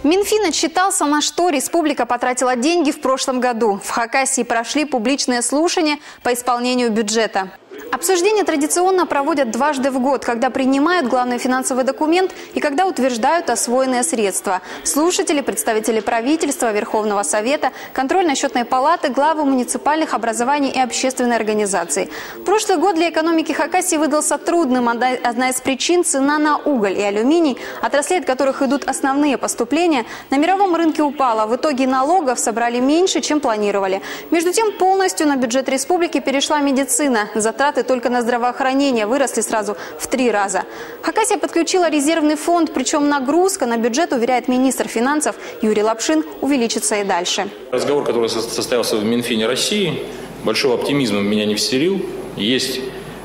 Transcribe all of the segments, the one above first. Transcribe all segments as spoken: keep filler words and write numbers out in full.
Минфин отчитался, на что республика потратила деньги в прошлом году. В Хакасии прошли публичные слушания по исполнению бюджета. Обсуждения традиционно проводят дважды в год, когда принимают главный финансовый документ и когда утверждают освоенные средства. Слушатели, представители правительства, Верховного Совета, контрольно-счетной палаты, главы муниципальных образований и общественной организации. Прошлый год для экономики Хакасии выдался трудным. Одна из причин – цена на уголь и алюминий, отрасли, от которых идут основные поступления, на мировом рынке упала. В итоге налогов собрали меньше, чем планировали. Между тем, полностью на бюджет республики перешла медицина. Затраты только на здравоохранение выросли сразу в три раза. Хакасия подключила резервный фонд, причем нагрузка на бюджет, уверяет министр финансов Юрий Лапшин, увеличится и дальше. Разговор, который состоялся в Минфине России, большого оптимизма меня не вселил. Есть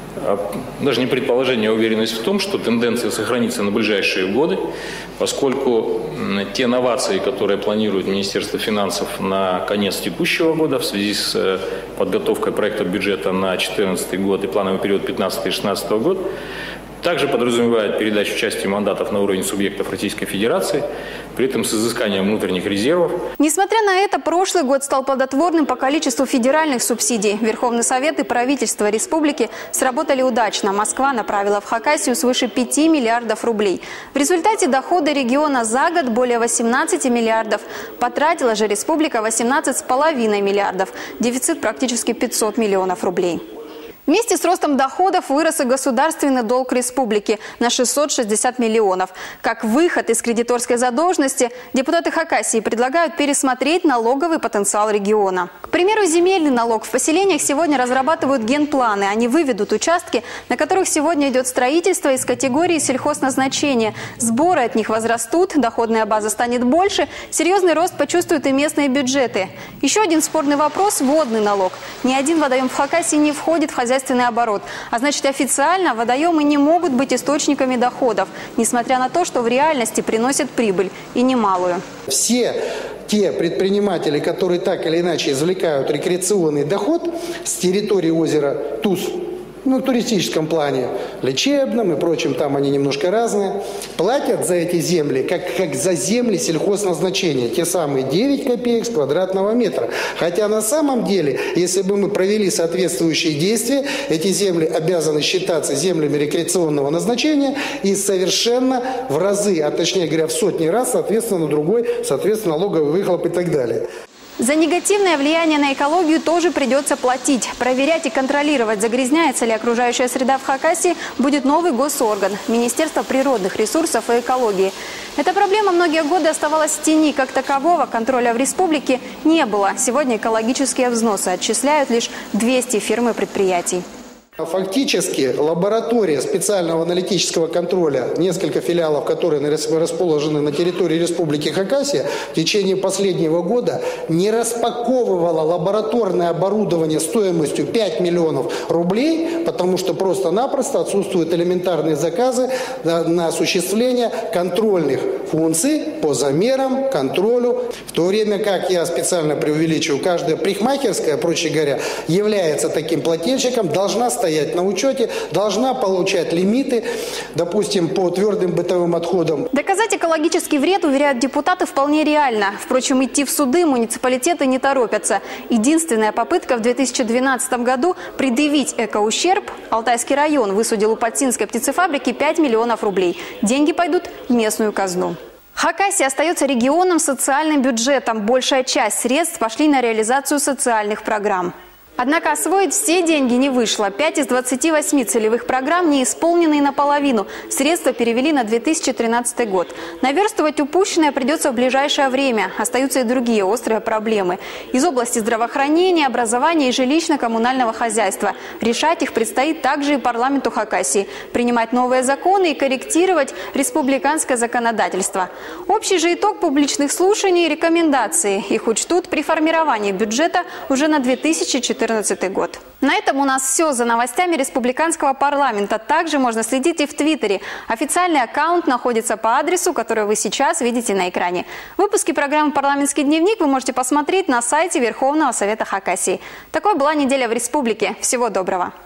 даже не предположение, а уверенность в том, что тенденция сохранится на ближайшие годы, поскольку те новации, которые планирует Министерство финансов на конец текущего года в связи с подготовкой проекта бюджета на две тысячи четырнадцатый год и плановый период две тысячи пятнадцатый — две тысячи шестнадцатый год, также подразумевает передачу части мандатов на уровень субъектов Российской Федерации, при этом с изысканием внутренних резервов. Несмотря на это, прошлый год стал плодотворным по количеству федеральных субсидий. Верховный Совет и правительство республики сработали удачно. Москва направила в Хакасию свыше пяти миллиардов рублей. В результате доходы региона за год более восемнадцати миллиардов. Потратила же республика восемнадцать с половиной миллиардов. Дефицит практически пятьсот миллионов рублей. Вместе с ростом доходов вырос и государственный долг республики на шестьсот шестьдесят миллионов. Как выход из кредиторской задолженности, депутаты Хакасии предлагают пересмотреть налоговый потенциал региона. К примеру, земельный налог. В поселениях сегодня разрабатывают генпланы. Они выведут участки, на которых сегодня идет строительство из категории сельхозназначения. Сборы от них возрастут, доходная база станет больше, серьезный рост почувствуют и местные бюджеты. Еще один спорный вопрос – водный налог. Ни один водоем в Хакасии не входит в хозяйство оборот. А значит, официально водоемы не могут быть источниками доходов, несмотря на то, что в реальности приносят прибыль, и немалую. Все те предприниматели, которые так или иначе извлекают рекреационный доход с территории озера Туз, ну, в туристическом плане, лечебном и прочем, там они немножко разные, платят за эти земли, как, как за земли сельхозназначения, те самые девять копеек с квадратного метра. Хотя на самом деле, если бы мы провели соответствующие действия, эти земли обязаны считаться землями рекреационного назначения и совершенно в разы, а точнее говоря, в сотни раз, соответственно, другой, соответственно, налоговый выхлоп и так далее. За негативное влияние на экологию тоже придется платить. Проверять и контролировать, загрязняется ли окружающая среда в Хакасии, будет новый госорган – Министерство природных ресурсов и экологии. Эта проблема многие годы оставалась в тени. Как такового контроля в республике не было. Сегодня экологические взносы отчисляют лишь двести фирм и предприятий. Фактически лаборатория специального аналитического контроля, несколько филиалов, которые расположены на территории Республики Хакасия, в течение последнего года не распаковывала лабораторное оборудование стоимостью пять миллионов рублей, потому что просто-напросто отсутствуют элементарные заказы на осуществление контрольных функций по замерам, контролю. В то время как, я специально преувеличиваю, каждая парикмахерская, проще говоря, является таким плательщиком, должна стоять стоять на учете, должна получать лимиты, допустим, по твердым бытовым отходам. Доказать экологический вред, уверяют депутаты, вполне реально. Впрочем, идти в суды муниципалитеты не торопятся. Единственная попытка в две тысячи двенадцатом году предъявить экоущерб. Алтайский район высудил у Подсинской птицефабрики пять миллионов рублей. Деньги пойдут в местную казну. Хакасия остается регионом с социальным бюджетом. Большая часть средств пошли на реализацию социальных программ. Однако освоить все деньги не вышло. пять из двадцати восьми целевых программ не исполнены и наполовину. Средства перевели на две тысячи тринадцатый год. Наверстывать упущенное придется в ближайшее время. Остаются и другие острые проблемы. Из области здравоохранения, образования и жилищно-коммунального хозяйства. Решать их предстоит также и парламенту Хакасии. Принимать новые законы и корректировать республиканское законодательство. Общий же итог публичных слушаний – рекомендации. Их учтут при формировании бюджета уже на две тысячи четырнадцатый год. На этом у нас все. За новостями республиканского парламента также можно следить и в Твиттере. Официальный аккаунт находится по адресу, который вы сейчас видите на экране. Выпуски программы «Парламентский дневник» вы можете посмотреть на сайте Верховного Совета Хакасии. Такой была неделя в республике. Всего доброго!